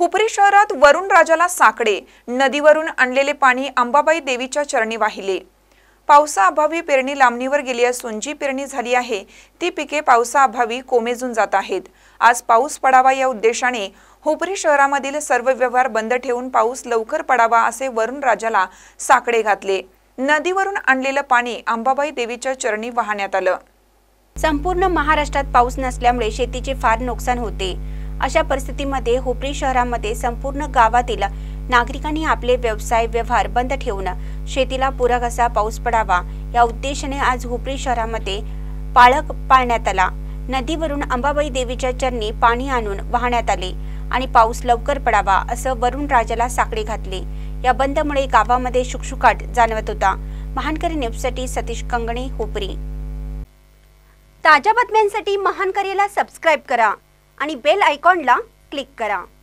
हुपरी शहरात वरुण राजाला साकडे, नदीवरून आणलेले पाणी अंबाबाई देवीच्या चरणी वाहिले। पावसाअभावी पेरणी लांबणीवर गेली असून जी पेरणी झाली आहे ती पिके पावसाअभावी कोमेजून जात आहेत। आज पाऊस पडावा या उद्देशाने हुपरी शहरामधील सर्व व्यवहार बंद ठेवून पाऊस लवकर पडावा असे वरुण राजाला साकडे घातले। नदीवरून आणलेले पाणी अंबाबाई देवीच्या चरणी वाहण्यात आलं। संपूर्ण महाराष्ट्रात पाऊस नसल्यामुळे शेतीचे फार नुकसान होते। अशा परिस्थितीमध्ये हुपरी शहरामध्ये संपूर्ण गावातील नागरिकांनी आपले व्यवसाय व्यवहार बंद ठेवून शेतीला पूरक असा पाऊस पडावा या उद्देशाने आज हुपरी शहरामध्ये पाळक पाळण्यात आला। नदीवरून अंबाबाई देवीच्या चरणी पाणी आणून वाहण्यात आले आणि पाऊस लवकर पडावा असं वरुण राजाला साकडे घातले। या बंदमुळे गावामध्ये शुकशुकाट जाणवत होता। महानकरी न्यूजसाठी सतीश कंगणे, हुपरी। ताज्या बातम्यांसाठी महानकरीला सबस्क्राइब करा आणि बेल आयकॉनला क्लिक करा।